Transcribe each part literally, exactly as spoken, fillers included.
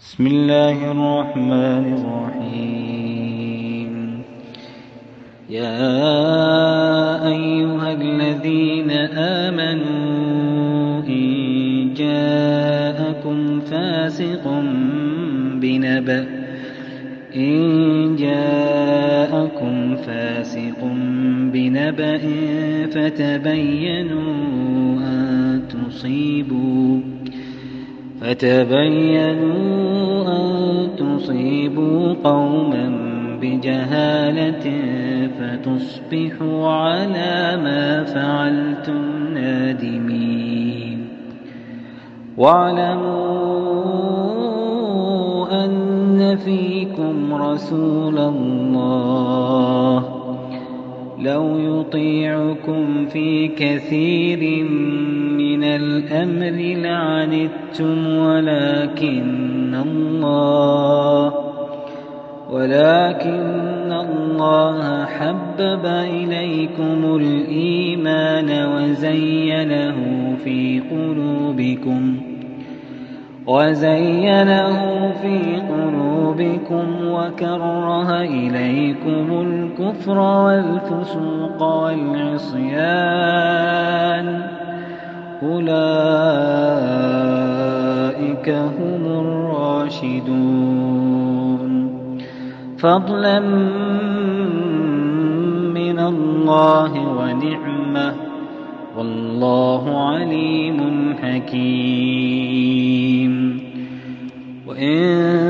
بسم الله الرحمن الرحيم. يا أيها الذين آمنوا إن جاءكم فاسق بنبأ إن جاءكم فاسق بنبأ فتبينوا أن تصيبوا فتبينوا أن تصيبوا قوما بجهالة فتصبحوا على ما فعلتم نادمين. واعلموا أن فيكم رسول الله لو يطيعكم في كثير من الأمر لعنتم ولكن الله ولكن الله حبب إليكم الإيمان وزينه في قلوبكم وزينه في قلوبكم وكره إليكم الكفر والفسوق والعصيان أولئك هم الراشدون فضلا من الله ونعمة والله عليم حكيم. وإن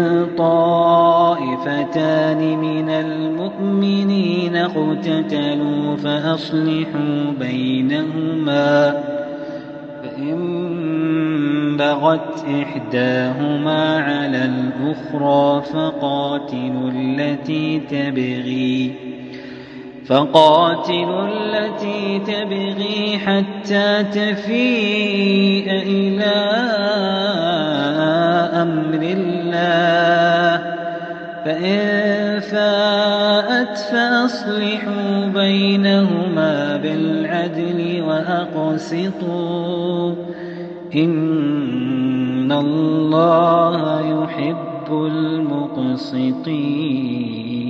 طائفتان من المؤمنين اقتتلوا فأصلحوا بينهما فإن بغت إحداهما على الأخرى فقاتلوا التي تبغي فقاتلوا التي تبغي حتى تفيء إلى أمر الله فإن فاءت فأصلحوا بينهما بالعدل وأقسطوا إن الله يحب المقسطين.